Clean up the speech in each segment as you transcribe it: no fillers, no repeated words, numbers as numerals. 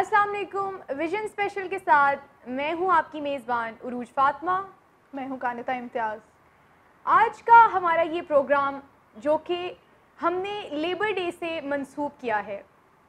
السلام علیکم. Vision special کے ساتھ میں ہوں آپ کی میزبان عروج فاطمہ. میں ہوں کانتا امتیاز. آج کا ہمارا یہ پروگرام جو کہ ہم نے لیبر ڈے سے منسوب کیا ہے.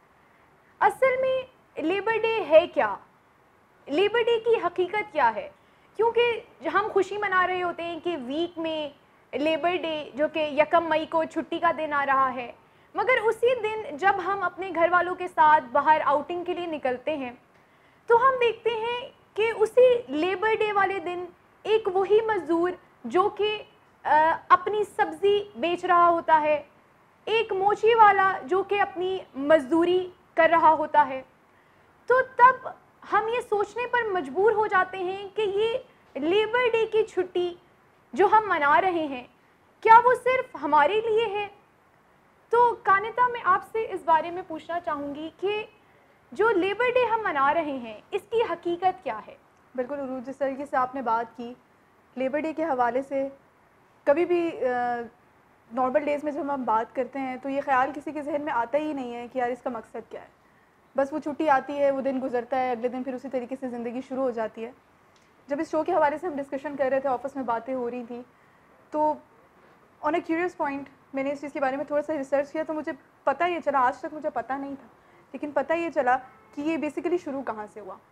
اصل میں لیبر ڈے ہے کیا؟ لیبر ڈے کی حقیقت کیا ہے؟ کیونکہ ہم خوشی منا رہے ہوتے ہیں کہ ویک میں لیبر ڈے جو کہ 1 مئی کو چھٹی کا دن آ رہا ہے، مگر اسی دن جب ہم اپنے گھر والوں کے ساتھ باہر آؤٹنگ کے لیے نکلتے ہیں تو ہم دیکھتے ہیں کہ اسی لیبر ڈے والے دن ایک وہی مزدور جو کہ اپنی سبزی بیچ رہا ہوتا ہے، ایک موچی والا جو کہ اپنی مزدوری کر رہا ہوتا ہے، تو تب ہم یہ سوچنے پر مجبور ہو جاتے ہیں کہ یہ لیبر ڈے کی چھٹی جو ہم منا رہے ہیں کیا وہ صرف ہمارے لیے ہے؟ تو کانتا میں آپ سے اس بارے میں پوچھنا چاہوں گی کہ جو لیبر ڈے ہم منا رہے ہیں اس کی حقیقت کیا ہے؟ بالکل عروج، جس طریقے سے آپ نے بات کی لیبر ڈے کے حوالے سے، کبھی بھی نارمل ڈیز میں جب ہم بات کرتے ہیں تو یہ خیال کسی کے ذہن میں آتا ہی نہیں ہے کہ یار اس کا مقصد کیا ہے. بس وہ چھٹی آتی ہے، وہ دن گزرتا ہے، اگلے دن پھر اسی طریقے سے زندگی شروع ہو جاتی ہے. جب اس شو کے حوالے سے ہم ڈسکشن کر رہے تھے، آفس میں باتیں ہو رہی تھیں، تو آن اے کیوریس پوائنٹ میں نے اس چیز کے بارے میں تھوڑا سا ریسرچ کیا تو مجھے پتہ یہ چلا، آج تک مجھے پتہ نہیں تھا لیکن پتہ یہ چلا کہ یہ بیسیکلی شروع کہاں سے ہوا.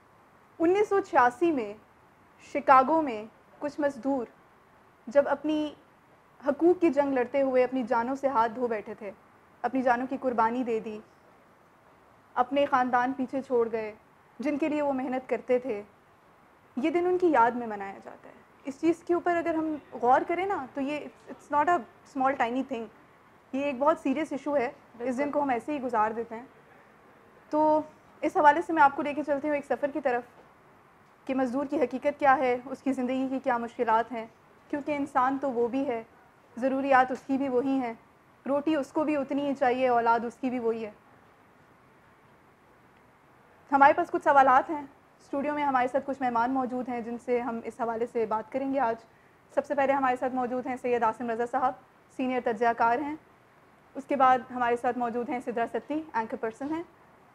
1986 میں شکاگو میں کچھ مزدور جب اپنی حقوق کی جنگ لڑتے ہوئے اپنی جانوں سے ہاتھ دھو بیٹھے تھے، اپنی جانوں کی قربانی دے دی، اپنے خاندان پیچھے چھوڑ گئے جن کے لیے وہ محنت کرتے تھے، یہ دن ان کی یاد میں منایا جاتا ہے. اس چیز کے اوپر اگر ہم غور کریں نا تو یہ it's not a small tiny thing, یہ ایک بہت سیریس ایشو ہے. اس دن کو ہم ایسے ہی گزار دیتے ہیں. تو اس حوالے سے میں آپ کو لے کے چلتی ہوں ایک سفر کی طرف کہ مزدور کی حقیقت کیا ہے، اس کی زندگی کی کیا مشکلات ہیں، کیونکہ انسان تو وہ بھی ہے، ضروریات اس کی بھی وہی ہیں، روٹی اس کو بھی اتنی ہی چاہیے، اولاد اس کی بھی وہی ہے. ہمارے پاس کچھ سوالات ہیں. اسٹوڈیو میں ہمارے ساتھ کچھ مہمان موجود ہیں جن سے ہم اس حوالے سے بات کریں گے آج. سب سے پہلے ہمارے ساتھ موجود ہیں سید عاصم رضا صاحب، سینئر تجزیہ کار ہیں. اس کے بعد ہمارے ساتھ موجود ہیں سدرا ستی، اینکر پرسن ہیں.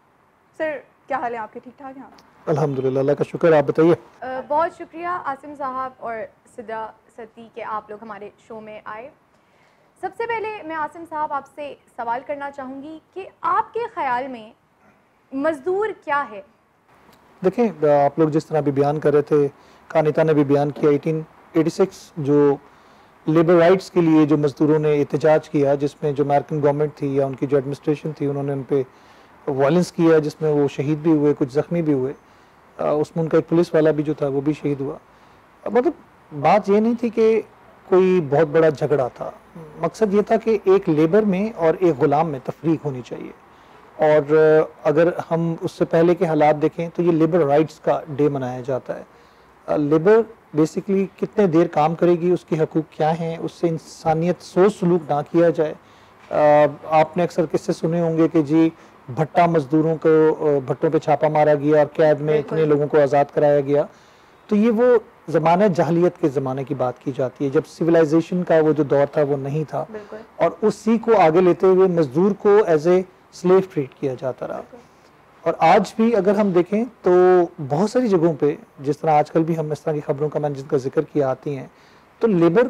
سر کیا حال ہے آپ کے؟ ٹھیک ٹھاک ہیں آپ؟ الحمدللہ، اللہ کا شکر. آپ بتائیے. بہت شکریہ عاصم صاحب اور سدرا ستی کہ آپ لوگ ہمارے شو میں آئے. سب سے پہلے میں عاصم صاحب آپ سے سوال کرنا چاہوں گی کہ آپ کے خیال میں مزدور کیا ہے؟ دیکھیں، آپ لوگ جس طرح بھی بیان کر رہے تھے، کانتا نے بھی بیان کیا، 1886 جو لیبر رائٹس کے لیے جو مزدوروں نے احتجاج کیا، جس میں جو امریکن گورنمنٹ تھی یا ان کی جو ایڈمنسٹریشن تھی، انہوں نے ان پہ وائلنس کیا، جس میں وہ شہید بھی ہوئے، کچھ زخمی بھی ہوئے. اس میں ان کا ایک پولیس والا بھی جو تھا وہ بھی شہید ہوا. مطلب بات یہ نہیں تھی کہ کوئی بہت بڑا جھگڑا تھا. مقصد یہ تھا کہ ایک لیبر میں اور ایک غلام میں تفریق ہونی چاہیے. اور اگر ہم اس سے پہلے کے حالات دیکھیں تو یہ لیبر رائٹس کا ڈے منایا جاتا ہے. لیبر بیسیکلی کتنے دیر کام کرے گی، اس کے حقوق کیا ہیں، اس سے انسانیت سوچ سلوک نہ کیا جائے. آپ نے اکثر قصے سنے ہوں گے کہ جی بھٹا مزدوروں کو بھٹوں پہ چھاپا مارا گیا اور قید میں اتنے لوگوں کو آزاد کرایا گیا. تو یہ وہ زمانہ جاہلیت کے زمانے کی بات کی جاتی ہے، جب سویلائزیشن کا وہ جو دور تھا وہ نہیں تھا، اور اسی کو آگے لیتے ہوئے مزدور کو ایز اے سلیو ٹریٹ کیا جاتا رہا. اور آج بھی اگر ہم دیکھیں تو بہت ساری جگہوں پہ، جس طرح آج کل بھی ہم اس طرح کی خبروں کا میں نے جن کا ذکر کیا آتی ہیں، تو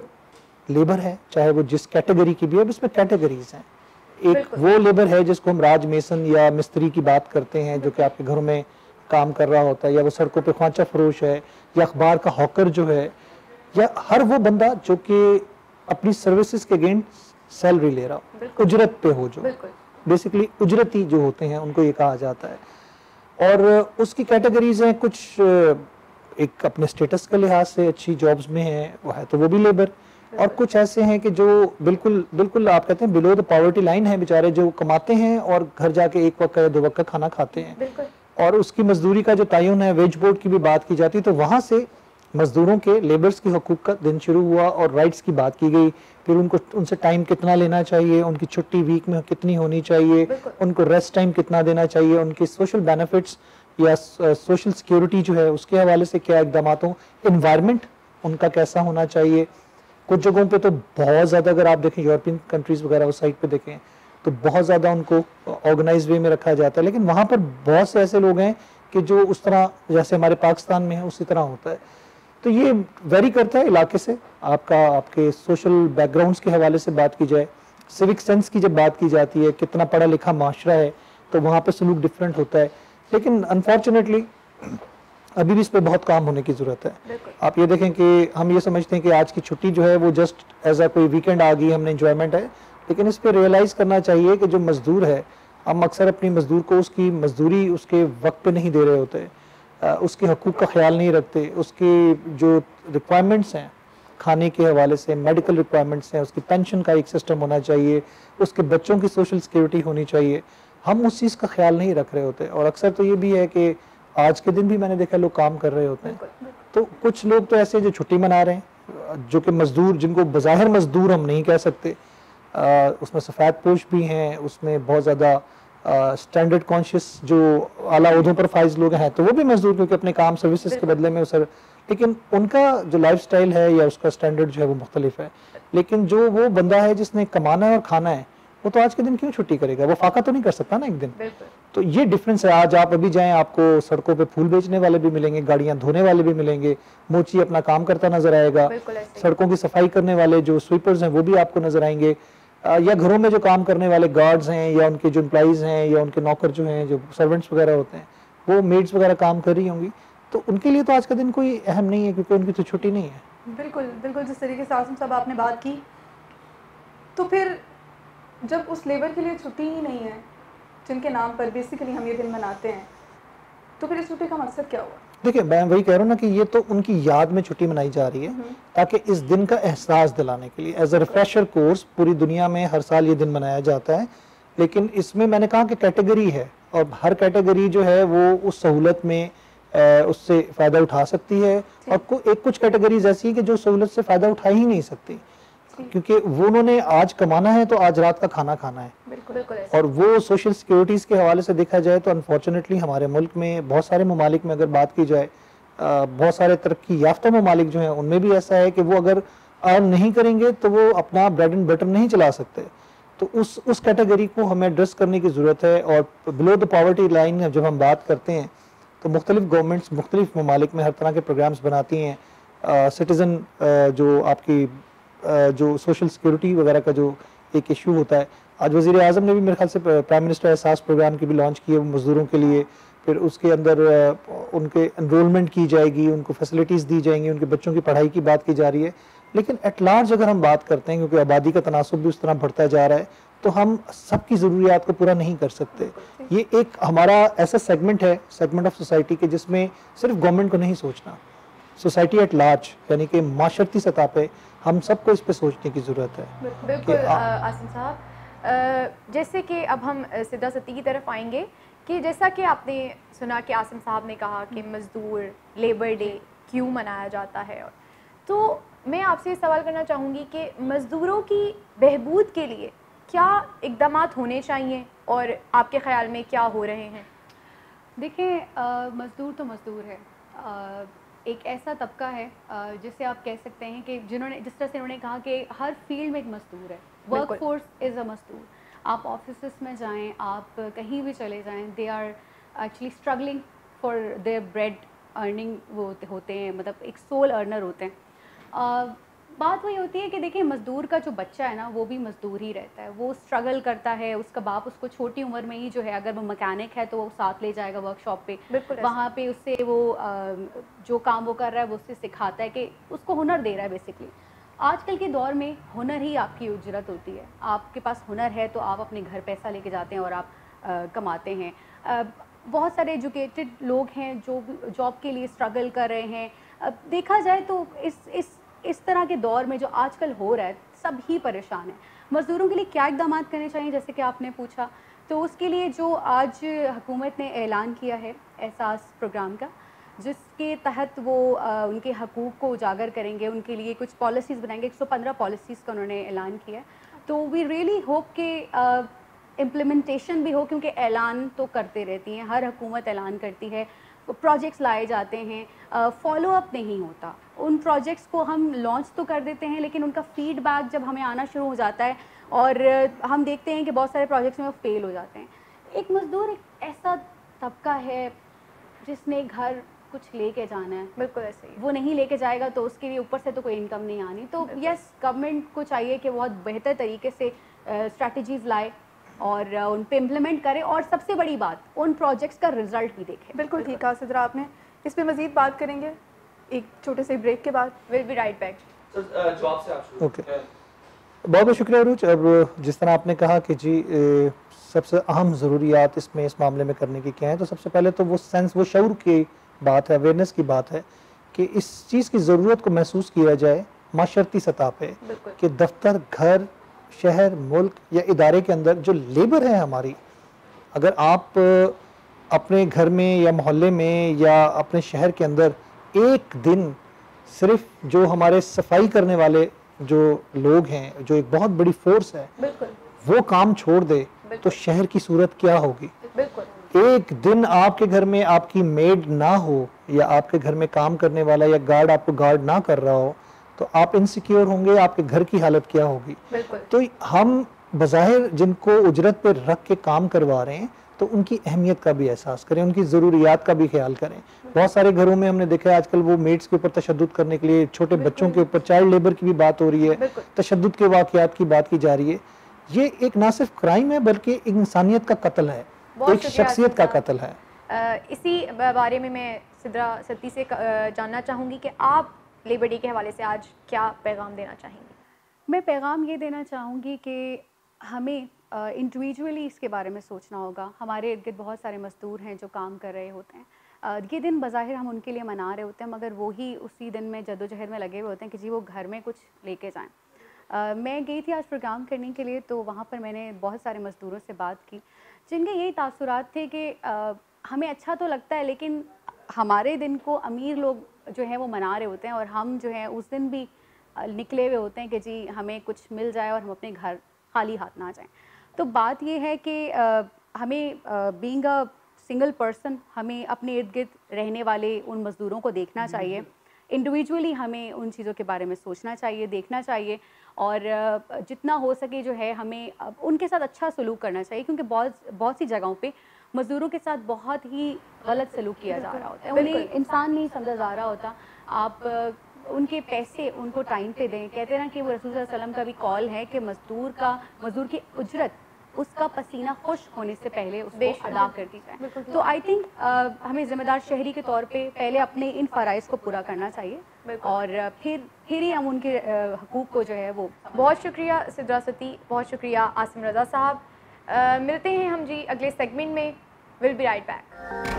لیبر ہے، چاہے وہ جس کیٹیگری کی بھی ہے. اب اس میں کیٹیگریز ہیں. ایک وہ لیبر ہے جس کو ہم راج میسن یا مستری کی بات کرتے ہیں، جو کہ آپ کے گھروں میں کام کر رہا ہوتا ہے، یا وہ سڑکوں پہ خوانچہ فروش ہے، یا اخبار کا ہاکر جو ہے، یا ہر وہ بندہ جو کہ اپنی سروسز کے اگینسٹ سیلری لے رہا ہو، اجرت پہ ہو، جو بیسیکلی اجرتی جو ہوتے ہیں ان کو یہ کہا جاتا ہے. اور اس کی کیٹیگریز ہیں، کچھ ایک اپنے سٹیٹس کے لحاظ سے اچھی جابز میں ہیں، وہ ہے تو وہ بھی لیبر. اور کچھ ایسے ہیں کہ جو بالکل آپ کہتے ہیں بلو دا پاورٹی لائن ہیں، بیچارے جو کماتے ہیں اور گھر جا کے ایک وقت یا 2 وقت کا کھانا کھاتے ہیں. اور اس کی مزدوری کا جو تعین ہے، ویج بورڈ کی بھی بات کی جاتی، تو وہاں سے مزدوروں کے لیبرز کی حقوق کا دن شروع ہوا اور رائٹس کی بات کی گئی. پھر ان سے ٹائم کتنا لینا چاہیے، ان کی چھٹی ویک میں کتنی ہونی چاہیے، ان کو ریسٹ ٹائم کتنا دینا چاہیے، ان کی سوشل بینیفٹس یا سوشل سیکیورٹی جو ہے اس کے حوالے سے کیا اقدامات ہوں، انوائرمنٹ ان کا کیسا ہونا چاہیے. کچھ جگہوں پہ تو بہت زیادہ، اگر آپ دیکھیں یورپین کنٹریز وغیرہ اس سائڈ پہ دیکھیں تو بہت زیادہ ان کو آرگنائز وے میں رکھا جاتا ہے، لیکن وہاں پر بہت سے ایسے لوگ ہیں کہ جو اس طرح جیسے ہمارے پاکستان میں ہے اسی طرح ہوتا ہے. تو یہ ویری کرتا ہے علاقے سے، آپ کے سوشل بیک گراؤنڈس کے حوالے سے بات کی جائے، سیوک سینس کی جب بات کی جاتی ہے، کتنا پڑھا لکھا معاشرہ ہے تو وہاں پہ سلوک ڈفرینٹ ہوتا ہے. لیکن انفارچونیٹلی ابھی بھی اس پہ بہت کام ہونے کی ضرورت ہے. آپ یہ دیکھیں کہ ہم یہ سمجھتے ہیں کہ آج کی چھٹی جو ہے وہ جسٹ ایز اے کوئی ویکینڈ آ گئی، ہم نے انجوائمنٹ ہے، لیکن اس پہ ریئلائز کرنا چاہیے کہ جو مزدور ہے، ہم اکثر اپنی مزدور کو اس کی مزدوری اس کے وقت پہ نہیں دے رہے ہوتے، اس کے حقوق کا خیال نہیں رکھتے، اس کی جو ریکوائرمنٹس ہیں کھانے کے حوالے سے، میڈیکل ریکوائرمنٹس ہیں، اس کی پینشن کا ایک سسٹم ہونا چاہیے، اس کے بچوں کی سوشل سیکیورٹی ہونی چاہیے، ہم اس چیز کا خیال نہیں رکھ رہے ہوتے. اور اکثر تو یہ بھی ہے کہ آج کے دن بھی میں نے دیکھا لوگ کام کر رہے ہوتے ہیں، تو کچھ لوگ تو ایسے جو چھٹی منا رہے ہیں، جو کہ مزدور، جن کو بظاہر مزدور ہم نہیں کہہ سکتے، اس میں سفید پوش بھی ہیں، اس میں بہت زیادہ اسٹینڈرڈ کانشیس جو اعلیٰ عہدوں پر فائز لوگ ہیں تو وہ بھی مزدور، کیونکہ اپنے کام سروسز کے بدلے میں اسے، لیکن ان کا جو لائف سٹائل ہے یا اس کا اسٹینڈرڈ جو ہے وہ مختلف ہے. لیکن جو وہ بندہ ہے جس نے کمانا ہے اور کھانا ہے، وہ تو آج کے دن کیوں چھٹی کرے گا؟ وہ فاقہ تو نہیں کر سکتا نا ایک دن. تو یہ ڈفرینس ہے. آج آپ ابھی جائیں، آپ کو سڑکوں پہ پھول بیچنے والے بھی ملیں گے، گاڑیاں دھونے والے بھی ملیں گے، موچی اپنا کام کرتا نظر آئے گا، سڑکوں کی صفائی کرنے والے جو سویپرز ہیں وہ بھی آپ کو نظر آئیں گے، یا گھروں میں جو کام کرنے والے گارڈز ہیں یا ان کے جو امپلائیز ہیں یا ان کے نوکر جو ہیں، جو سرونٹس وغیرہ ہوتے ہیں، وہ میڈس وغیرہ کام کر رہی ہوں گی. تو ان کے لیے تو آج کا دن کوئی اہم نہیں ہے، کیونکہ ان کی تو چھٹی نہیں ہے. بالکل بالکل جس طریقے سے عاصم صاحب آپ نے بات کی، تو پھر جب اس لیبر کے لیے چھٹی ہی نہیں ہے جن کے نام پر بیسیکلی ہم یہ دن مناتے ہیں، تو پھر اس چھٹی کا مقصد کیا ہوا؟ دیکھیں میں وہی کہہ رہا ہوں نا کہ یہ تو ان کی یاد میں چھٹی منائی جا رہی ہے تاکہ اس دن کا احساس دلانے کے لیے، ایز اے ریفریشر کورس. پوری دنیا میں ہر سال یہ دن منایا جاتا ہے، لیکن اس میں میں نے کہا کہ کیٹیگری ہے، اور ہر کیٹیگری جو ہے وہ اس سہولت میں اس سے فائدہ اٹھا سکتی ہے، اور کچھ کیٹیگریز ایسی ہیں کہ جو سہولت سے فائدہ اٹھا ہی نہیں سکتی، کیونکہ وہ انہوں نے آج کمانا ہے تو آج رات کا کھانا کھانا ہے. اور وہ سوشل سیکیورٹیز کے حوالے سے دیکھا جائے تو انفارچونیٹلی ہمارے ملک میں بہت سارے ممالک میں اگر بات کی جائے، بہت سارے ترقی یافتہ ممالک جو ہیں ان میں بھی ایسا ہے کہ وہ اگر ارن نہیں کریں گے تو وہ اپنا بریڈ اینڈ بٹر نہیں چلا سکتے. تو اس کیٹیگری کو ہمیں ایڈریس کرنے کی ضرورت ہے. اور بلو دا پاورٹی لائن جب ہم بات کرتے ہیں تو مختلف گورنمنٹس مختلف ممالک میں ہر طرح کے پروگرامز بناتی ہیں. سٹیزن جو آپ کی جو سوشل سیکیورٹی وغیرہ کا جو ایک ایشو ہوتا ہے، آج وزیر اعظم نے بھی میرے خیال سے پرائم منسٹر احساس پروگرام کی بھی لانچ کی ہے مزدوروں کے لیے. پھر اس کے اندر ان کے انرولمنٹ کی جائے گی، ان کو فیسلٹیز دی جائیں گی، ان کے بچوں کی پڑھائی کی بات کی جا رہی ہے. لیکن ایٹ لارج اگر ہم بات کرتے ہیں، کیونکہ آبادی کا تناسب بھی اس طرح بڑھتا جا رہا ہے، تو ہم سب کی ضروریات کو پورا نہیں کر سکتے. یہ ایک ہمارا ایسا سیگمنٹ ہے، سیگمنٹ آف سوسائٹی کے، جس میں صرف گورنمنٹ کو نہیں سوچنا، سوسائٹی ایٹ لارج یعنی کہ معاشرتی سطح پہ ہم سب کو اس پہ سوچنے کی ضرورت ہے. بالکل عاصم صاحب، جیسے کہ اب ہم سیدھا ستی کی طرف آئیں گے کہ جیسا کہ آپ نے سنا کہ عاصم صاحب نے کہا کہ مزدور لیبر ڈے کیوں منایا جاتا ہے، تو میں آپ سے یہ سوال کرنا چاہوں گی کہ مزدوروں کی بہبود کے لیے کیا اقدامات ہونے چاہیے اور آپ کے خیال میں کیا ہو رہے ہیں؟ دیکھیں، مزدور تو مزدور ہے، ایک ایسا طبقہ ہے جسے آپ کہہ سکتے ہیں کہ جس طرح سے انہوں نے کہا کہ ہر فیلڈ میں ایک مزدور ہے. ورک فورس از اے مزدور. آپ آفیسز میں جائیں، آپ کہیں بھی چلے جائیں، they are actually struggling for their bread earning. وہ ہوتے ہیں، مطلب ایک سول ارنر ہوتے ہیں. بات وہی ہوتی ہے کہ دیکھیں مزدور کا جو بچہ ہے نا وہ بھی مزدور ہی رہتا ہے، وہ اسٹرگل کرتا ہے. اس کا باپ اس کو چھوٹی عمر میں ہی جو ہے، اگر وہ مکینک ہے تو وہ ساتھ لے جائے گا ورک شاپ پہ، وہاں پہ اس سے وہ جو کام وہ کر رہا ہے وہ اس سے سکھاتا ہے کہ اس کو ہنر دے رہا ہے بیسکلی. آج کل کے دور میں ہنر ہی آپ کی اجرت ہوتی ہے. آپ کے پاس ہنر ہے تو آپ اپنے گھر پیسہ لے کے جاتے ہیں اور آپ کماتے ہیں. بہت سارے ایجوکیٹڈ لوگ ہیں جو جاب کے لیے اسٹرگل کر رہے ہیں. دیکھا جائے تو اس طرح کے دور میں جو آج کل ہو رہا ہے سب ہی پریشان ہیں. مزدوروں کے لیے کیا اقدامات کرنے چاہیے جیسے کہ آپ نے پوچھا، تو اس کے لیے جو آج حکومت نے اعلان کیا ہے احساس پروگرام کا، جس کے تحت وہ ان کے حقوق کو اجاگر کریں گے، ان کے لیے کچھ پالیسیز بنائیں گے. 115 پالیسیز کا انہوں نے اعلان کیا ہے. تو وی ریئلی ہوپ کہ امپلیمنٹیشن بھی ہو، کیونکہ اعلان تو کرتے رہتی ہیں، ہر حکومت اعلان کرتی ہے، پروجیکٹس لائے جاتے ہیں، فالو اپ نہیں ہوتا. ان پروجیکٹس کو ہم لانچ تو کر دیتے ہیں لیکن ان کا فیڈ بیک جب ہمیں آنا شروع ہو جاتا ہے اور ہم دیکھتے ہیں کہ بہت سارے پروجیکٹس میں وہ فیل ہو جاتے ہیں. ایک مزدور ایک ایسا طبقہ ہے جس نے گھر کچھ لے کے جانا ہے. بالکل ایسے ہی. وہ نہیں لے کے جائے گا تو اس کے لیے اوپر سے تو کوئی انکم نہیں آنی. تو یس گورنمنٹ کو چاہیے کہ بہت بہتر طریقے سے اسٹریٹجیز لائے اور ان پہ امپلیمنٹ کرے, اور سب سے بڑی بات ان پروجیکٹس کا رزلٹ بھی دیکھے. بالکل ٹھیک کہا سدرا آپ نے. اس پہ مزید بات کریں گے ایک چھوٹے سے بریک کے بعد. We'll be right back. Okay, بہت بہت شکریہ عروج. اب جس طرح آپ نے کہا کہ جی سب سے اہم ضروریات اس میں اس معاملے میں کرنے کی کیا ہیں, تو سب سے پہلے تو وہ سینس, وہ شعور کی بات ہے, اویئرنیس کی بات ہے کہ اس چیز کی ضرورت کو محسوس کیا جائے معاشرتی سطح پہ کہ دفتر, گھر, شہر, ملک یا ادارے کے اندر جو لیبر ہے ہماری, اگر آپ اپنے گھر میں یا محلے میں یا اپنے شہر کے اندر ایک دن صرف جو ہمارے صفائی کرنے والے جو لوگ ہیں, جو ایک بہت بڑی فورس ہے, وہ کام چھوڑ دے تو شہر کی صورت کیا ہوگی. ایک دن آپ کے گھر میں آپ کی میڈ نہ ہو یا آپ کے گھر میں کام کرنے والا یا گارڈ آپ کو گارڈ نہ کر رہا ہو تو آپ انسیکیور ہوں گے, آپ کے گھر کی حالت کیا ہوگی. تو ہم بظاہر جن کو اجرت پہ رکھ کے کام کروا رہے ہیں تو ان کی اہمیت کا بھی احساس کریں, ان کی ضروریات کا بھی خیال کریں. بہت سارے گھروں میں ہم نے دیکھا ہے آج کل وہ میڈس کے اوپر تشدد کرنے کے لیے, چھوٹے بچوں کے اوپر چائلڈ لیبر کی بھی بات ہو رہی ہے, تشدد کے واقعات کی بات کی جا رہی ہے. یہ ایک نہ صرف کرائم ہے بلکہ ایک انسانیت کا قتل ہے, ایک شخصیت کا قتل ہے. اسی بارے میں سدرا ستی سے جاننا چاہوں گی کہ آپ لیبر ڈے کے حوالے سے آج کیا پیغام دینا چاہیں گی؟ میں پیغام یہ دینا چاہوں گی کہ ہمیں انڈیویجولی اس کے بارے میں سوچنا ہوگا. ہمارے ارد گرد بہت سارے مزدور ہیں جو کام کر رہے ہوتے ہیں. یہ دن بظاہر ہم ان کے لیے منا رہے ہوتے ہیں, مگر وہی اسی دن میں جدوجہد میں لگے ہوئے ہوتے ہیں کہ جی وہ گھر میں کچھ لے کے جائیں. میں گئی تھی آج پروگرام کرنے کے لیے, تو وہاں پر میں نے بہت سارے مزدوروں سے بات کی جن کے یہی تاثرات تھے کہ ہمیں اچھا تو لگتا ہے لیکن ہمارے دن کو امیر لوگ جو ہیں وہ منا رہے ہوتے ہیں, اور ہم جو ہیں اس دن بھی نکلے ہوئے ہوتے ہیں کہ جی ہمیں کچھ مل جائے اور ہم اپنے گھر خالی ہاتھ نہ جائیں. تو بات یہ ہے کہ ہمیں بینگ اے سنگل پرسن ہمیں اپنے ارد گرد رہنے والے ان مزدوروں کو دیکھنا چاہیے. انڈیویجولی ہمیں ان چیزوں کے بارے میں سوچنا چاہیے, دیکھنا چاہیے, اور جتنا ہو سکے جو ہے ہمیں ان کے ساتھ اچھا سلوک کرنا چاہیے, کیونکہ بہت سی جگہوں پہ مزدوروں کے ساتھ بہت ہی غلط سلوک کیا جا رہا ہوتا ہے, انہیں انسان نہیں سمجھا جا رہا ہوتا. آپ ان کے پیسے ان کو ٹائم پہ دیں. کہتے ہیں نا کہ وہ رسول صلی اللہ علیہ وسلم کا بھی قول ہے کہ مزدور کی اجرت اس کا پسینہ خشک ہونے سے پہلے اس کو ادا کر دی جائے. تو آئی تھنک ہمیں ذمہ دار شہری کے طور پہ پہلے اپنے ان فرائض کو پورا کرنا چاہیے, اور پھر ہی ہم ان کے حقوق کو جو ہے وہ. بہت شکریہ سدرا ستی, بہت شکریہ عاصم رضا صاحب. ملتے ہیں ہم جی اگلے سیگمنٹ میں. We'll be right back.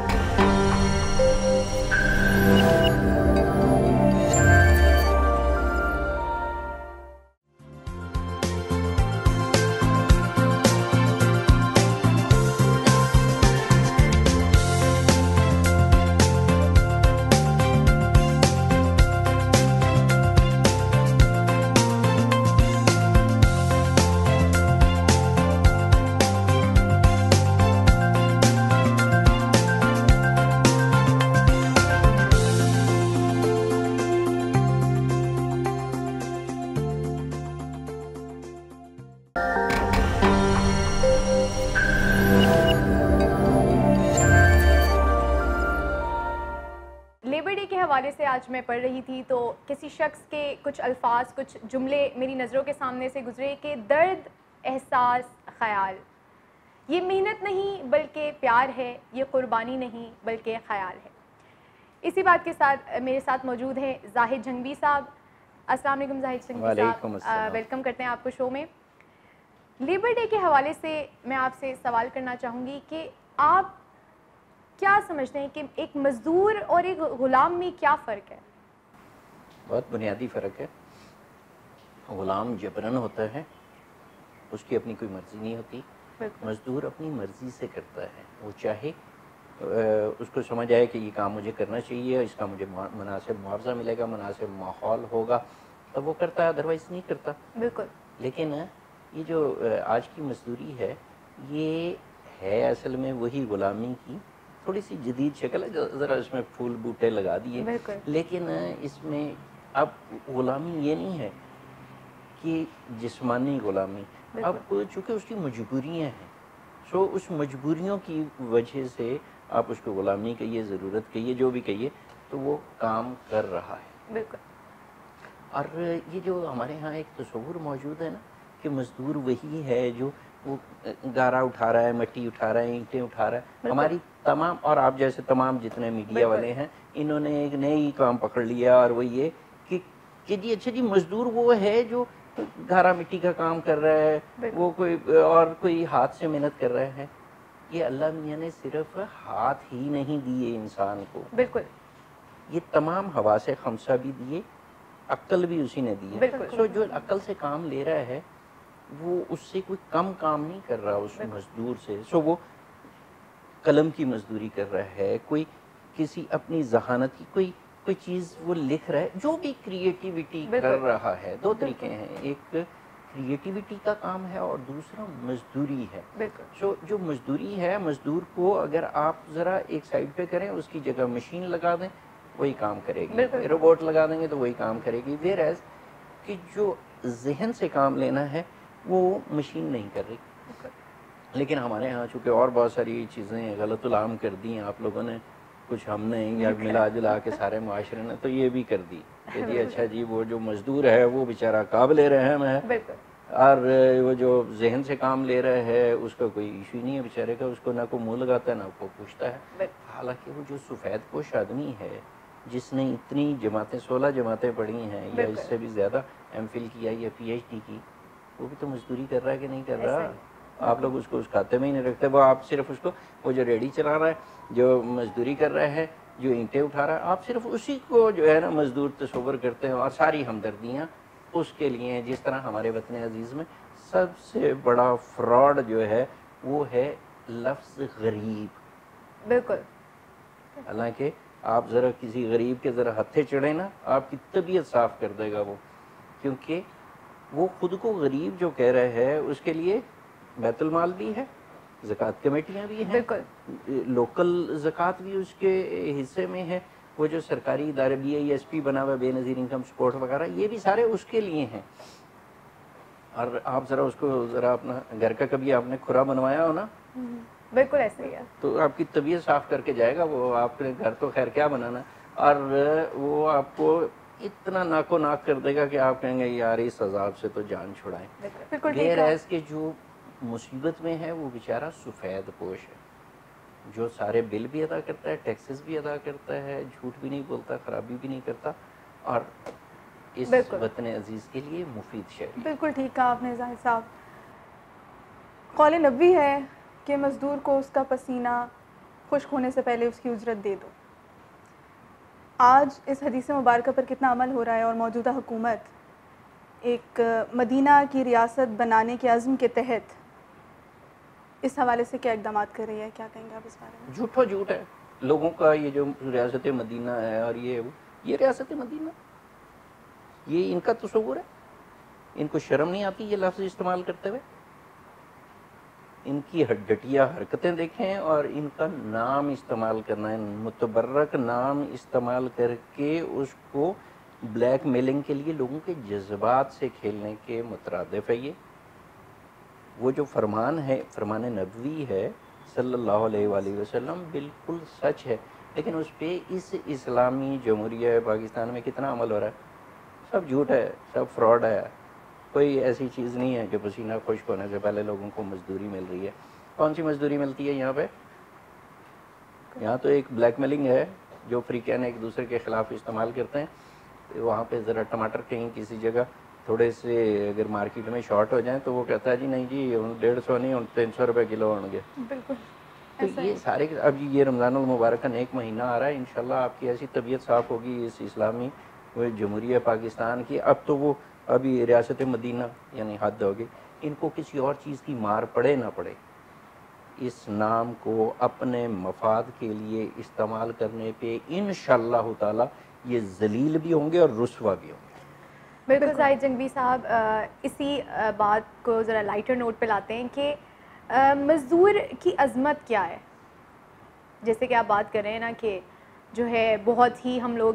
Labour day کے حوالے سے آج میں پڑھ رہی تھی تو کسی شخص کے کچھ الفاظ, کچھ جملے میری نظروں کے سامنے سے گزرے کہ درد, احساس, خیال, یہ محنت نہیں بلکہ پیار ہے, یہ قربانی نہیں بلکہ خیال ہے. اسی بات کے ساتھ میرے ساتھ موجود ہیں زاہد جھنگوی صاحب. السلام علیکم زاہد جھنگوی صاحب, ویلکم کرتے ہیں آپ کو شو میں. لیبر ڈے کے حوالے سے میں آپ سے سوال کرنا چاہوں گی کہ آپ کیا سمجھتے ہیں کہ ایک مزدور اور ایک غلام میں کیا فرق ہے؟ بہت بنیادی فرق ہے. غلام جبرن ہوتا ہے, اس کی اپنی کوئی مرضی نہیں ہوتی. مزدور اپنی مرضی سے کرتا ہے, وہ چاہے اس کو سمجھ آئے کہ یہ کام مجھے کرنا چاہیے, اس کا مجھے مناسب معاوضہ ملے گا, مناسب ماحول ہوگا, تب وہ کرتا ہے, ادروائز نہیں کرتا. بالکل. لیکن یہ جو آج کی مزدوری ہے یہ ہے اصل میں وہی غلامی کی تھوڑی سی جدید شکل ہے, ذرا اس میں پھول بوٹے لگا دیے. لیکن اس میں اب غلامی یہ نہیں ہے کہ جسمانی غلامی, اب چونکہ اس کی مجبوریاں ہیں، سو اس مجبوریوں کی وجہ سے آپ اس کو غلامی کہیے، ضرورت کہیے، جو بھی کہیے، تو وہ کام کر رہا ہے. بالکل. اور یہ جو ہمارے ہاں ایک تصور موجود ہے نا کہ مزدور وہی ہے جو وہ گارا اٹھا رہا ہے، مٹی اٹھا رہا ہے، اینٹیں اٹھا رہا ہے. ہماری تمام، اور آپ جیسے تمام جتنے میڈیا والے ہیں، انہوں نے ایک نئی کام پکڑ لیا، اور وہ یہ کہ جی اچھا جی مزدور وہ ہے جو گارا مٹی کا کام کر رہا ہے، وہ کوئی ہاتھ سے محنت کر رہا ہے. یہ اللہ میاں نے صرف ہاتھ ہی نہیں دیے انسان کو، بالکل، یہ تمام حواس خمسہ بھی دیے، عقل بھی اسی نے دی ہے. سو جو عقل سے کام لے رہا ہے وہ اس سے کوئی کم کام نہیں کر رہا اس مزدور سے. سو وہ قلم کی مزدوری کر رہا ہے، کوئی کسی اپنی ذہانت کی کوئی چیز وہ لکھ رہا ہے، جو بھی کریٹیوٹی کر رہا ہے. دو طریقے ہیں، ایک کریٹیوٹی کا کام ہے اور دوسرا مزدوری ہے. سو جو مزدوری ہے، مزدور کو اگر آپ ذرا ایک سائڈ پہ کریں، اس کی جگہ مشین لگا دیں، وہی کام کرے گی. روبوٹ لگا دیں گے تو وہی کام کرے گی. ویئر ایز کہ جو ذہن سے کام لینا ہے وہ مشین نہیں کر رہی. لیکن ہمارے ہاں چونکہ اور بہت ساری چیزیں غلط العام کر دی ہیں آپ لوگوں نے، کچھ ہم نے یا ملا جلا کے سارے معاشرے نے، تو یہ بھی کر دی کہ جی اچھا جی وہ جو مزدور ہے وہ بیچارہ قابل رحم ہے، اور وہ جو ذہن سے کام لے رہا ہے اس کا کوئی ایشو نہیں ہے بیچارے کا، اس کو نہ کوئی منہ لگاتا ہے نہ کوئی پوچھتا ہے. حالانکہ وہ جو سفید پوش آدمی ہے جس نے اتنی جماعتیں 16 جماعتیں پڑھی ہیں یا اس سے بھی زیادہ ایم فل کیا یا پی ایچ ڈی کی، وہ بھی تو مزدوری کر رہا ہے کہ نہیں کر رہا. آپ لوگ اس کو اس کھاتے میں ہی نہیں رکھتے. وہ آپ صرف اس کو، وہ جو ریڑھی چلا رہا ہے، جو مزدوری کر رہا ہے، جو اینٹیں اٹھا رہا ہے، آپ صرف اسی کو جو ہے نا مزدور تصور کرتے ہیں، اور ساری ہمدردیاں اس کے لیے ہیں. جس طرح ہمارے وطن عزیز میں سب سے بڑا فراڈ جو ہے وہ ہے لفظ غریب. بالکل. حالانکہ آپ ذرا کسی غریب کے ذرا ہتھے چڑھیں نا، آپ کی طبیعت صاف کر دے گا وہ، کیونکہ وہ خود کو غریب جو کہہ رہے ہے اس کے لیے بیت المال بھی ہے، زکوٰۃ کمیٹیاں بھی ہیں، لوکل زکوٰۃ بھی اس کے حصے میں ہے، وہ جو سرکاری ادارے بی آئی ایس پی بنا ہوا بے نظیر انکم سپورٹ وغیرہ، یہ بھی سارے اس کے لیے ہیں. اور آپ ذرا اس کو ذرا اپنا گھر کا کبھی آپ نے کھرا بنوایا ہو نا، بالکل ایسا ہی ہے، تو آپ کی طبیعت صاف کر کے جائے گا وہ. آپ نے گھر تو خیر کیا بنانا، اور وہ آپ کو اتنا ناکو ناک کر دے گا کہ آپ کہیں گے یار اس عذاب سے تو جان چھڑائیں. غیر ایز کہ جو مصیبت میں ہے وہ بیچارہ سفید پوش ہے، جو سارے بل بھی ادا کرتا ہے، ٹیکسز بھی ادا کرتا ہے، جھوٹ بھی نہیں بولتا، خرابی بھی نہیں کرتا، اور اس وطن عزیز کے لیے مفید شہری. بالکل ٹھیک کہا آپ نے زاہد صاحب. قول نبوی ہے کہ مزدور کو اس کا پسینہ خشک ہونے سے پہلے اس کی اجرت دے دو. آج اس حدیث مبارکہ پر کتنا عمل ہو رہا ہے، اور موجودہ حکومت ایک مدینہ کی ریاست بنانے کے عزم کے تحت اس حوالے سے کیا اقدامات کر رہی ہے؟ کیا کہیں گے آپ اس بارے میں؟ جھوٹو جھوٹ ہے لوگوں کا. یہ جو ریاست مدینہ ہے اور یہ ریاست مدینہ، یہ ان کا تصور ہے. ان کو شرم نہیں آتی یہ لفظ استعمال کرتے ہوئے؟ ان کی گھٹیا حرکتیں دیکھیں اور ان کا نام استعمال کرنا ہے، متبرک نام استعمال کر کے اس کو بلیک میلنگ کے لیے لوگوں کے جذبات سے کھیلنے کے مترادف ہے. یہ وہ جو فرمان ہے، فرمان نبوی ہے صلی اللہ علیہ وآلہ وسلم، بالکل سچ ہے. لیکن اس پہ اس اسلامی جمہوریہ پاکستان میں کتنا عمل ہو رہا ہے؟ سب جھوٹ ہے، سب فراڈ ہے. کوئی ایسی چیز نہیں ہے کہ پسینہ خشک ہونے سے پہلے لوگوں کو مزدوری مل رہی ہے. کون سی مزدوری ملتی ہے یہاں پہ؟ یہاں تو ایک بلیک میلنگ ہے جو افریقین ایک دوسرے کے خلاف استعمال کرتے ہیں. وہاں پہ ذرا ٹماٹر کہیں کسی جگہ تھوڑے سے اگر مارکیٹ میں شارٹ ہو جائیں تو وہ کہتا ہے جی نہیں جی 150 نہیں 300 روپے کلو ہوں گے. بالکل. تو یہ سارے، اب یہ رمضان المبارک کا نیک مہینہ آ رہا ہے، انشاءاللہ آپ کی ایسی طبیعت صاف ہوگی اس اسلامی جمہوریہ پاکستان کی. اب تو وہ ابھی ریاست مدینہ یعنی حد ہوگی، ان کو کسی اور چیز کی مار پڑے نہ پڑے، اس نام کو اپنے مفاد کے لیے استعمال کرنے پہ انشاءاللہ تعالی یہ ذلیل بھی ہوں گے اور رسوا بھی ہوں گے. بالکل زاہد جنگوی صاحب، اسی بات کو ذرا لائٹر نوٹ پہ لاتے ہیں کہ مزدور کی عظمت کیا ہے. جیسے کہ آپ بات کر رہے ہیں نا کہ جو ہے بہت ہی ہم لوگ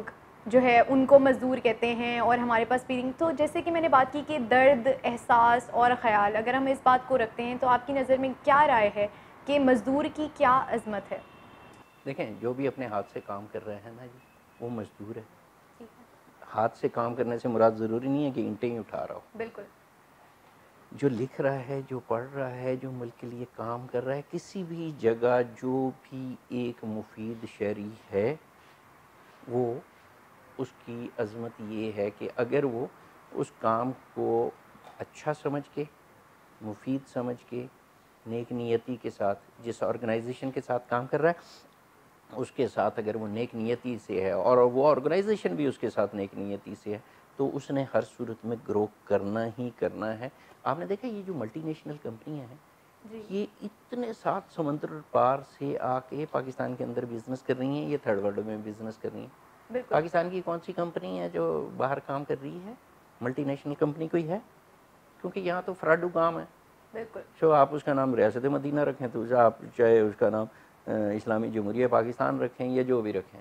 جو ہے ان کو مزدور کہتے ہیں اور ہمارے پاس فیلنگ. تو جیسے کہ میں نے بات کی کہ درد, احساس اور خیال, اگر ہم اس بات کو رکھتے ہیں تو آپ کی نظر میں کیا رائے ہے کہ مزدور کی کیا عظمت ہے؟ دیکھیں, جو بھی اپنے ہاتھ سے کام کر رہے ہیں نا جی, وہ مزدور ہے. ہاتھ سے کام کرنے سے مراد ضروری نہیں ہے کہ اینٹیں ہی اٹھا رہا ہو. بالکل. جو لکھ رہا ہے, جو پڑھ رہا ہے, جو ملک کے لیے کام کر رہا ہے, کسی بھی جگہ جو بھی ایک مفید شہری ہے, وہ اس کی عظمت یہ ہے کہ اگر وہ اس کام کو اچھا سمجھ کے, مفید سمجھ کے, نیک نیتی کے ساتھ, جس آرگنائزیشن کے ساتھ کام کر رہا ہے اس کے ساتھ اگر وہ نیک نیتی سے ہے اور وہ آرگنائزیشن بھی اس کے ساتھ نیک نیتی سے ہے, تو اس نے ہر صورت میں گرو کرنا ہی کرنا ہے. آپ نے دیکھا یہ جو ملٹی نیشنل کمپنیاں ہیں, یہ اتنے 7 سمندر پار سے آ کے پاکستان کے اندر بزنس کر رہی ہیں, یہ تھرڈ ورلڈ میں بزنس کر رہی ہیں. پاکستان کی کون سی کمپنی ہے جو باہر کام کر رہی ہے؟ ملٹی نیشنل کمپنی کوئی ہے؟ کیونکہ یہاں تو فراڈو کام ہے. بالکل. جو آپ اس کا نام ریاست مدینہ رکھیں, تو آپ چاہے اس کا نام اسلامی جمہوریہ پاکستان رکھیں یا جو بھی رکھیں,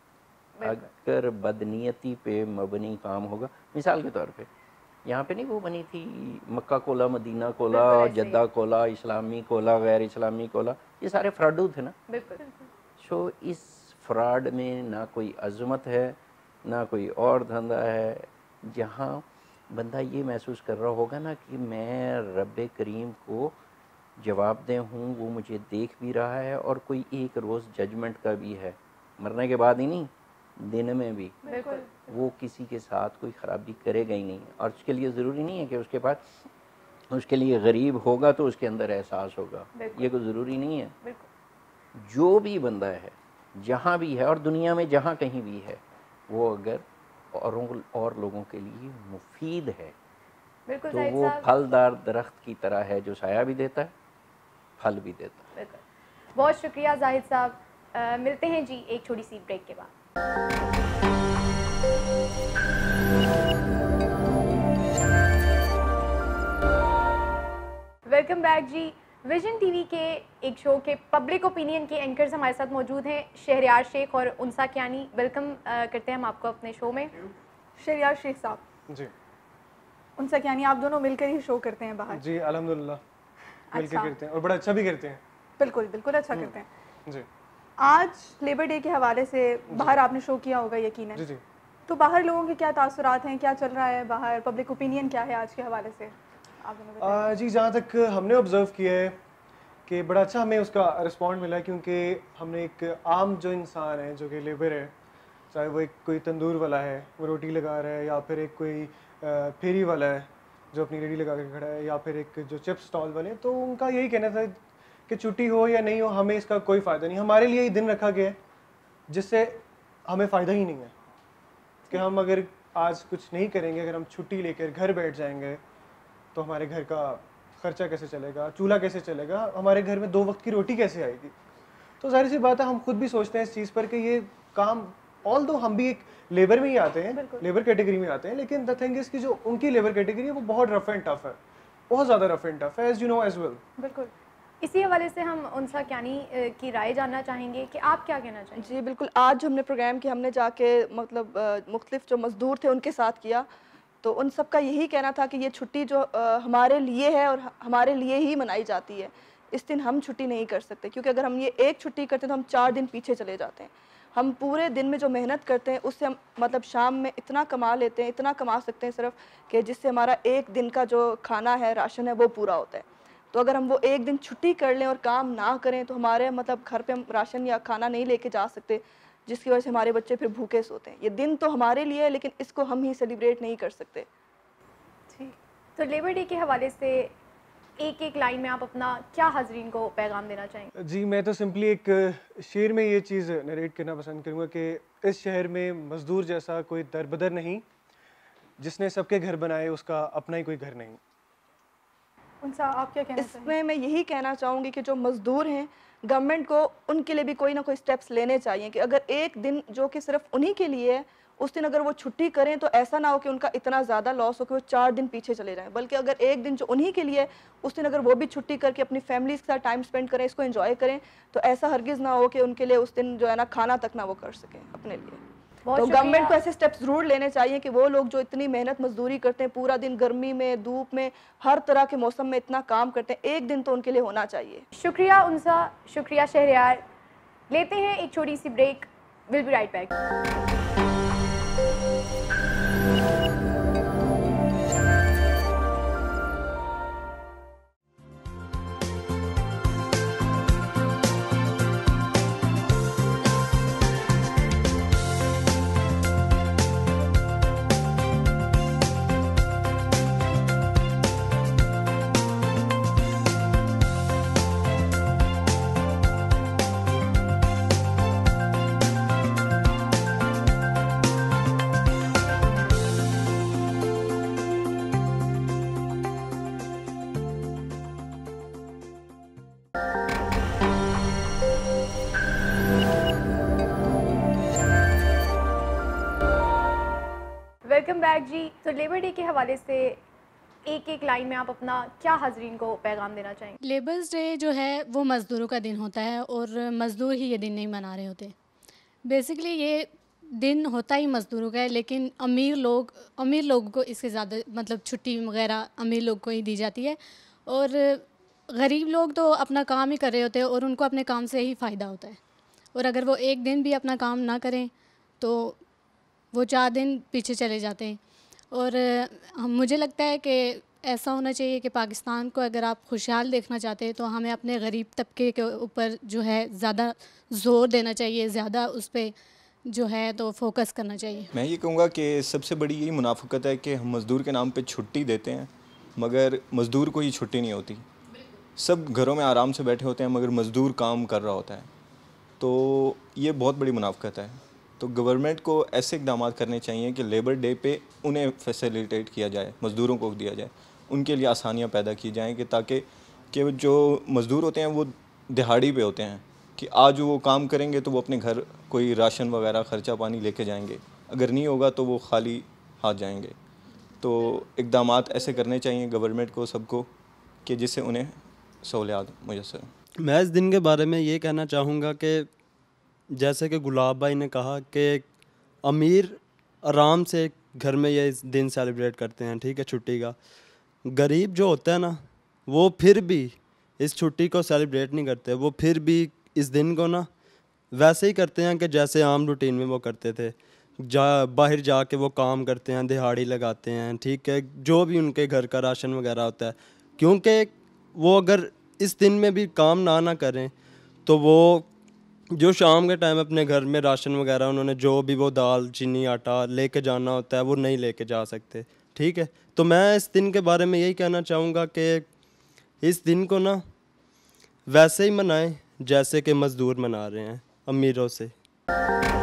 اگر بدنیتی پہ مبنی کام ہوگا, مثال کے طور پہ یہاں پہ نہیں وہ بنی تھی مکہ کولا, مدینہ کولا, جدہ کولا, اسلامی کولا, غیر اسلامی کولا, یہ سارے فراڈو تھے نا. بالکل. سو اس فراڈ میں نہ کوئی عظمت ہے, نہ کوئی اور دھندا ہے. جہاں بندہ یہ محسوس کر رہا ہوگا نا کہ میں رب کریم کو جواب دہ ہوں, وہ مجھے دیکھ بھی رہا ہے, اور کوئی ایک روز ججمنٹ کا بھی ہے, مرنے کے بعد ہی نہیں, دن میں بھی, وہ کسی کے ساتھ کوئی خرابی کرے گا ہی نہیں. اور اس کے لیے ضروری نہیں ہے کہ اس کے پاس اس کے لیے غریب ہوگا تو اس کے اندر احساس ہوگا, یہ کوئی ضروری نہیں ہے. جو بھی بندہ ہے جہاں بھی ہے اور دنیا میں جہاں کہیں بھی ہے, وہ اگر اور لوگوں کے لیے مفید ہے تو وہ پھلدار درخت کی طرح ہے جو سایہ بھی دیتا ہے, پھل بھی دیتا ہے. بہت شکریہ زاہد صاحب. ملتے ہیں جی ایک چھوٹی سی بریک کے بعد. ویلکم بیک جی. ویژن ٹی وی کے ایک شو کے پبلک اوپینین کے اینکرز ہمارے ساتھ موجود ہیں, شہریار شیخ اور انسا کیانی. ویلکم کرتے ہیں ہم آپ کو اپنے شو میں. شہریار شیخ صاحب جی, انسا کیانی, آپ دونوں مل کر ہی شو کرتے ہیں باہر؟ جی الحمدللہ مل کے کرتے ہیں, اور بڑا اچھا بھی کرتے ہیں. بالکل بالکل اچھا کرتے ہیں. جی, آج لیبر ڈے کے حوالے سے باہر آپ نے شو کیا ہوگا یقیناً. جی جی. تو باہر لوگوں کے کیا تاثرات ہیں, کیا چل رہا ہے باہر, پبلک اوپینین کیا ہے آج کے حوالے سے؟ جی, جہاں تک ہم نے آبزرو کیا ہے کہ بڑا اچھا ہمیں اس کا رسپونڈ ملا, کیونکہ ہم نے ایک عام جو انسان ہے جو کہ لیبر ہے, چاہے وہ ایک کوئی تندور والا ہے وہ روٹی لگا رہا ہے, یا پھر ایک کوئی پھیری والا ہے جو اپنی ریڑھی لگا کے کھڑا ہے, یا پھر ایک جو چپ سٹال والے, تو ان کا یہی کہنا تھا کہ چھٹی ہو یا نہیں ہو ہمیں اس کا کوئی فائدہ نہیں. ہمارے لیے یہ دن رکھا گیا ہے جس سے ہمیں فائدہ ہی نہیں ہے, کہ ہم اگر آج کچھ نہیں کریں گے, اگر ہم چھٹی لے کر گھر بیٹھ جائیں گے تو ہمارے گھر کا خرچہ کیسے چلے گا, چولہا کیسے چلے گا, ہمارے گھر میں 2 وقت کی روٹی کیسے آئے گی. تو ظاہر سی بات ہے ہم خود بھی سوچتے ہیں اس چیز پر کہ یہ کام, آل دو ہم بھی ایک لیبر میں ہی آتے ہیں, لیبر کیٹیگری میں آتے ہیں, لیکن دا تھنگ از کہ جو ان کی لیبر کیٹیگری ہے وہ بہت رف اینڈ ٹف ہے, بہت زیادہ رف اینڈ ٹف ہے, as you know as well. بالکل. اسی حوالے سے ہم انسا کیانی کی رائے جاننا چاہیں گے کہ آپ کیا کہنا چاہیں گے. جی بالکل, آج ہم نے پروگرام کیا, ہم نے جا کے مطلب مختلف جو مزدور تھے ان کے ساتھ کیا, تو ان سب کا یہی کہنا تھا کہ یہ چھٹی جو ہمارے لیے ہے اور ہمارے لیے ہی منائی جاتی ہے, اس دن ہم چھٹی نہیں کر سکتے, کیونکہ اگر ہم یہ ایک چھٹی کرتے تو ہم 4 دن پیچھے چلے جاتے ہیں. ہم پورے دن میں جو محنت کرتے ہیں اس سے ہم مطلب شام میں اتنا کما لیتے ہیں, اتنا کما سکتے ہیں صرف, کہ جس سے ہمارا ایک دن کا جو کھانا ہے, راشن ہے, وہ پورا ہوتا ہے. تو اگر ہم وہ ایک دن چھٹی کر لیں اور کام نہ کریں تو ہمارے مطلب گھر پہ ہم راشن یا کھانا نہیں لے کے جا سکتے, جس کی وجہ سے ہمارے بچے پھر بھوکے سوتے ہیں. یہ دن تو ہمارے لیے ہے لیکن اس کو ہم ہی سیلیبریٹ نہیں کر سکتے. تو لیبر ڈے کے حوالے سے ایک لائن میں آپ اپنا کیا حاضرین کو پیغام دینا چاہیں گے؟ جی, میں تو سمپلی ایک شعر میں یہ چیز نریٹ کرنا پسند کروں گا کہ اس شہر میں مزدور جیسا کوئی دربدر نہیں, جس نے سب کے گھر بنائے اس کا اپنا ہی کوئی گھر نہیں. انسا, آپ کیا کہنا چاہیں گے؟ اس میں یہی کہنا چاہوں گی کہ جو مزدور ہیں, گورنمنٹ کو ان کے لیے بھی کوئی نہ کوئی سٹیپس لینے چاہیے, کہ اگر ایک دن جو کہ صرف انہی کے لیے ہے, اس دن اگر وہ چھٹی کریں تو ایسا نہ ہو کہ ان کا اتنا زیادہ لاس ہو کہ وہ 4 دن پیچھے چلے جائیں, بلکہ اگر ایک دن جو انہی کے لیے اس دن اگر وہ بھی چھٹی کر کے اپنی فیملیز کے ساتھ ٹائم سپینڈ کریں, اس کو انجوائے کریں, تو ایسا ہرگز نہ ہو کہ ان کے لیے اس دن جو ہے نا کھانا تک نہ وہ کر سکیں اپنے لیے. تو گورنمنٹ کو ایسے سٹیپس ضرور لینے چاہیے کہ وہ لوگ جو اتنی محنت مزدوری کرتے ہیں پورا دن گرمی میں دھوپ میں ہر طرح کے موسم میں اتنا کام کرتے ہیں ایک دن تو ان کے لیے ہونا چاہیے. شکریہ انسا, شکریہ شہریار. لیتے ہیں ایک چھوٹی سی break. We'll be right back. Welcome back جی. تو لیبر ڈے کے حوالے سے ایک لائن میں آپ اپنا کیا حاضرین کو پیغام دینا چاہیں گے؟ لیبرز ڈے جو ہے وہ مزدوروں کا دن ہوتا ہے اور مزدور ہی یہ دن نہیں منا رہے ہوتے. بیسکلی یہ دن ہوتا ہی مزدوروں کا ہے, لیکن امیر لوگوں کو اس سے زیادہ مطلب چھٹی وغیرہ امیر لوگ کو ہی دی جاتی ہے, اور غریب لوگ تو اپنا کام ہی کر رہے ہوتے ہیں اور ان کو اپنے کام سے ہی فائدہ ہوتا ہے. اور اگر وہ ایک دن بھی اپنا کام نہ کریں تو وہ 4 دن پیچھے چلے جاتے ہیں. اور مجھے لگتا ہے کہ ایسا ہونا چاہیے کہ پاکستان کو اگر آپ خوشحال دیکھنا چاہتے ہیں تو ہمیں اپنے غریب طبقے کے اوپر جو ہے زیادہ زور دینا چاہیے, زیادہ اس پہ جو ہے تو فوکس کرنا چاہیے. میں یہ کہوں گا کہ سب سے بڑی یہی منافقت ہے کہ ہم مزدور کے نام پہ چھٹی دیتے ہیں مگر مزدور کو یہ چھٹی نہیں ہوتی. سب گھروں میں آرام سے بیٹھے ہوتے ہیں مگر مزدور کام کر رہا ہوتا ہے. تو یہ بہت بڑی منافقت ہے. تو گورنمنٹ کو ایسے اقدامات کرنے چاہیے کہ لیبر ڈے پہ انہیں فیسیلیٹیٹ کیا جائے, مزدوروں کو دیا جائے, ان کے لیے آسانیاں پیدا کی جائیں کہ تاکہ کہ جو مزدور ہوتے ہیں وہ دہاڑی پہ ہوتے ہیں کہ آج وہ کام کریں گے تو وہ اپنے گھر کوئی راشن وغیرہ خرچہ پانی لے کے جائیں گے, اگر نہیں ہوگا تو وہ خالی ہاتھ جائیں گے. تو اقدامات ایسے کرنے چاہیے گورنمنٹ کو سب کو کہ جس سے انہیں سہولیات میسر ہوں. میں اس دن کے بارے میں یہ کہنا چاہوں گا کہ جیسے کہ گلاب بھائی نے کہا کہ امیر آرام سے گھر میں یہ دن سیلیبریٹ کرتے ہیں, ٹھیک ہے, چھٹی کا. غریب جو ہوتا ہے نا وہ پھر بھی اس چھٹی کو سیلیبریٹ نہیں کرتے, وہ پھر بھی اس دن کو نا ویسے ہی کرتے ہیں کہ جیسے عام روٹین میں وہ کرتے تھے. باہر جا کے وہ کام کرتے ہیں, دہاڑی لگاتے ہیں, ٹھیک ہے, جو بھی ان کے گھر کا راشن وغیرہ ہوتا ہے. کیونکہ وہ اگر اس دن میں بھی کام نہ کریں تو وہ جو شام کے ٹائم اپنے گھر میں راشن وغیرہ انہوں نے جو بھی وہ دال چینی آٹا لے کے جانا ہوتا ہے وہ نہیں لے کے جا سکتے, ٹھیک ہے. تو میں اس دن کے بارے میں یہی کہنا چاہوں گا کہ اس دن کو نا ویسے ہی منائیں جیسے کہ مزدور منا رہے ہیں امیروں سے.